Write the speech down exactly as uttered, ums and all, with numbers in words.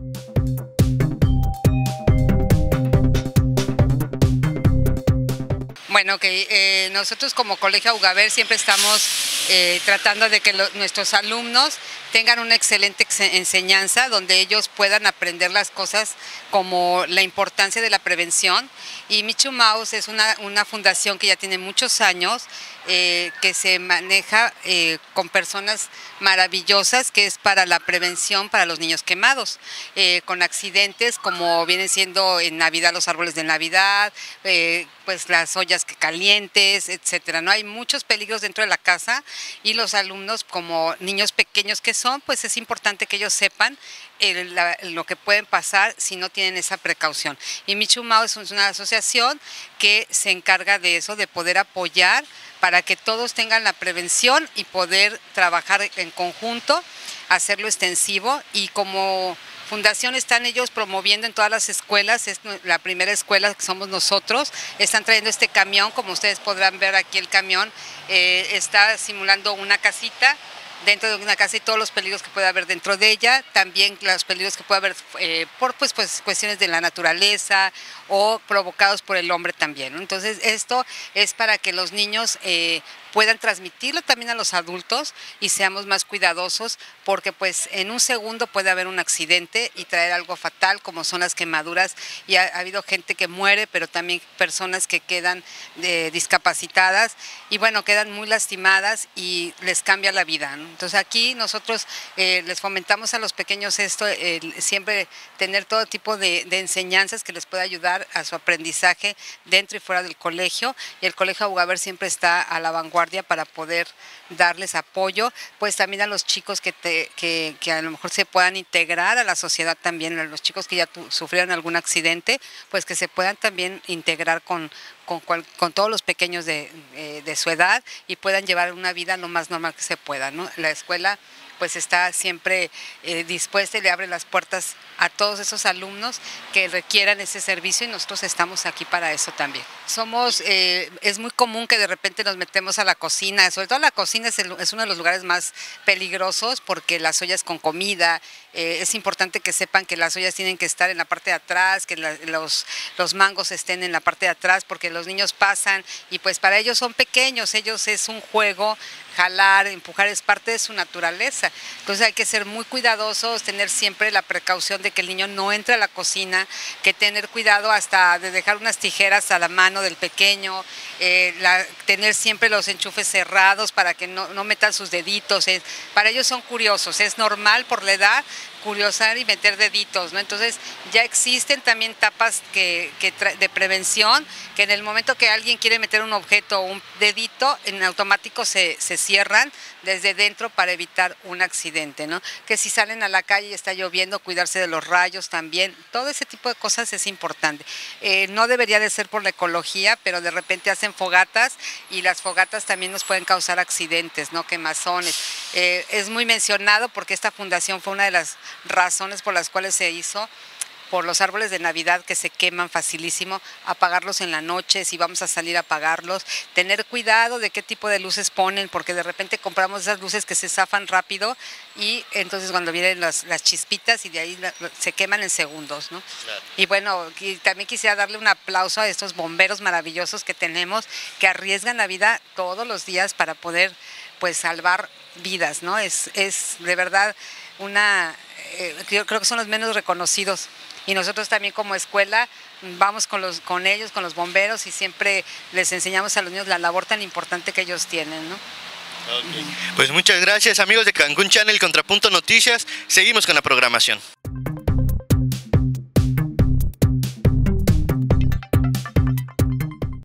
Bueno, que eh, nosotros como Colegio Augaber siempre estamos eh, tratando de que lo, nuestros alumnos tengan una excelente enseñanza donde ellos puedan aprender las cosas como la importancia de la prevención. Y Michu Mouse es una, una fundación que ya tiene muchos años, eh, que se maneja eh, con personas maravillosas, que es para la prevención para los niños quemados, eh, con accidentes como vienen siendo en Navidad los árboles de Navidad, eh, pues las ollas que calientes, etcétera, ¿no? Hay muchos peligros dentro de la casa y los alumnos, como niños pequeños que son, pues es importante que ellos sepan el, la, lo que pueden pasar si no tienen esa precaución. Y Michu Mouse es una asociación que se encarga de eso, de poder apoyar para que todos tengan la prevención y poder trabajar en conjunto, hacerlo extensivo. Y como fundación están ellos promoviendo en todas las escuelas, es la primera escuela que somos nosotros, están trayendo este camión, como ustedes podrán ver aquí el camión, eh, está simulando una casita, dentro de una casa y todos los peligros que puede haber dentro de ella, también los peligros que puede haber eh, por pues, pues, cuestiones de la naturaleza o provocados por el hombre también, ¿no? Entonces esto es para que los niños eh, puedan transmitirlo también a los adultos y seamos más cuidadosos, porque pues en un segundo puede haber un accidente y traer algo fatal como son las quemaduras, y ha, ha habido gente que muere, pero también personas que quedan eh, discapacitadas y bueno, quedan muy lastimadas y les cambia la vida, ¿no? Entonces aquí nosotros eh, les fomentamos a los pequeños esto, eh, siempre tener todo tipo de, de enseñanzas que les pueda ayudar a su aprendizaje dentro y fuera del colegio, y el Colegio Augaber siempre está a la vanguardia para poder darles apoyo, pues también a los chicos que, te, que, que a lo mejor se puedan integrar a la sociedad también, a los chicos que ya tu, sufrieron algún accidente, pues que se puedan también integrar con, con, cual, con todos los pequeños de, eh, de su edad y puedan llevar una vida lo más normal que se pueda, ¿no? La escuela pues está siempre eh, dispuesta y le abre las puertas a todos esos alumnos que requieran ese servicio, y nosotros estamos aquí para eso también. Somos, eh, es muy común que de repente nos metemos a la cocina, sobre todo la cocina es, el, es uno de los lugares más peligrosos porque las ollas con comida, eh, es importante que sepan que las ollas tienen que estar en la parte de atrás, que la, los, los mangos estén en la parte de atrás, porque los niños pasan y pues para ellos son pequeños, ellos es un juego, jalar, empujar es parte de su naturaleza. Entonces hay que ser muy cuidadosos, tener siempre la precaución de que el niño no entre a la cocina, que tener cuidado hasta de dejar unas tijeras a la mano del pequeño, eh, la, tener siempre los enchufes cerrados para que no, no metan sus deditos. Eh. Para ellos son curiosos, es normal por la edad curiosar y meter deditos, ¿no? Entonces ya existen también tapas que, que de prevención, que en el momento que alguien quiere meter un objeto o un dedito, en automático se, se cierran desde dentro para evitar un accidente, ¿no? Que si salen a la calle y está lloviendo, cuidarse de los rayos también, todo ese tipo de cosas es importante. Eh, no debería de ser por la ecología, pero de repente hacen fogatas y las fogatas también nos pueden causar accidentes, ¿no? Quemazones. Eh, es muy mencionado porque esta fundación fue una de las razones por las cuales se hizo, por los árboles de Navidad que se queman facilísimo, apagarlos en la noche, si vamos a salir a apagarlos, tener cuidado de qué tipo de luces ponen, porque de repente compramos esas luces que se zafan rápido y entonces cuando vienen las, las chispitas y de ahí la, se queman en segundos, ¿no? Claro. Y bueno, y también quisiera darle un aplauso a estos bomberos maravillosos que tenemos, que arriesgan la vida todos los días para poder pues salvar vidas, ¿no? Es, es de verdad una, eh, yo creo que son los menos reconocidos. Y nosotros también como escuela vamos con, los, con ellos, con los bomberos, y siempre les enseñamos a los niños la labor tan importante que ellos tienen, ¿no? Okay. Pues muchas gracias, amigos de Cancún Channel, Contrapunto Noticias. Seguimos con la programación.